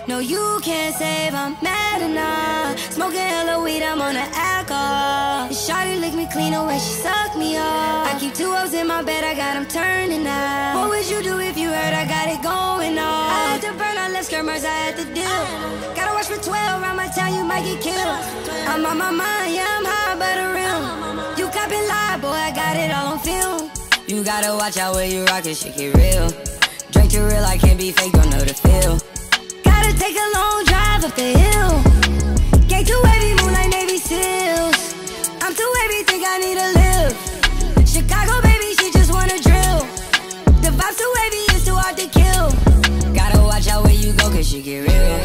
No, you can't save, I'm mad enough. Smoking hella weed, I'm on the alcohol. Shawty lick me clean the way she suck me off. I keep 2 O's in my bed, I got them turning out. What would you do if you heard I got it going on? I had to burn, I left skirmers, I had to deal. Gotta watch for 12, around my town, you might get killed. I'm on my mind, yeah, I'm high by the rim. You copy lie, boy, I got it all on film. You gotta watch out where you rock it, shit get real. Drink too real, I can't be fake, don't know the feel. Gotta take a long drive up the hill. Gate too heavy, move like Navy SEALs. I'm too heavy, think I need to live. Chicago, baby, she just wanna drill. The vibe's too heavy, it's too hard to kill. Gotta watch out where you go, cause she get real.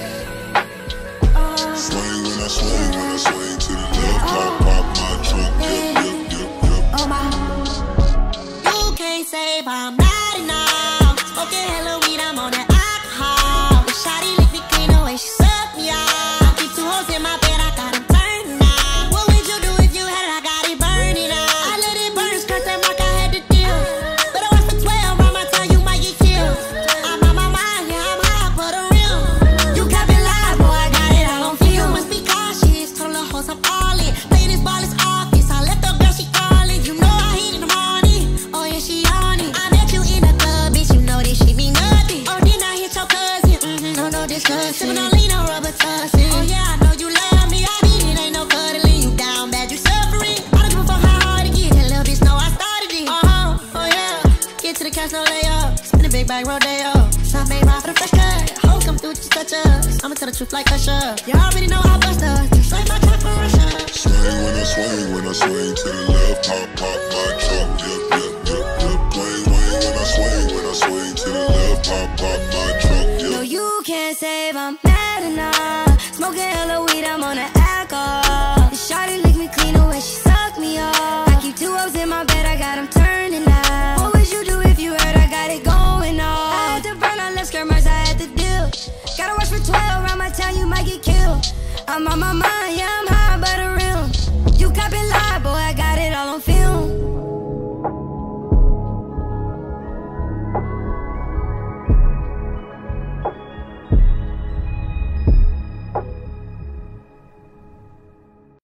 Swing when I swing, when I swing to the left, pop my trunk, yep. Oh my. You can't save, I'm mad enough. Smoking hella weed, I'm on that alcohol. The shawty lick me clean the way she suck me out. I keep 2 hoes in my bed, I got them turning out. What would you do if you had it? I got it burning out. I let it burn, skirt that mark, I had to deal. But I watch for 12, around my time, you might get killed. I'm on my mind, yeah, I'm high for the real. You copy lie, boy, I got it all on film. You must be cautious, told the hoes I'm all in. Play this ball is office, I left the girl, she calling. You know I hit in the morning, oh yeah, she on it. I met you in the club, bitch, you know this shit mean nothing. Oh, then I hit your cousin, no discussion. Sippin' on lean, no rubber tussin'. Oh yeah, I know you love me, I mean it ain't no cuddling. You down bad, you suffering. I don't give a fuck how hard it get, that little bitch know I started it. Oh yeah, get to the cash, no layup. Spin a big bag, rodeo. Some made ride for the fresh cut. Hoes come through, just touch us. I'ma tell the truth like Usher. You already know I bust her, just like my trap for Russia. Swing when I swing, when I swing to the left, pop my trunk, yep. Swing when I swing, when I swing to the left, pop my trunk, yep. No, you can't save, I'm mad enough. Smoking hella weed, I'm on the alcohol. Shawty lick me clean the way she suck me off. I keep 2 O's in my bed, I got them turning out. What would you do if you heard I got it going on? I had to burn, I left skirmers, I had to deal. Gotta watch for 12, around my town, you might get killed. I'm on my mind, yeah, I'm high by the rim. You copy lie, boy,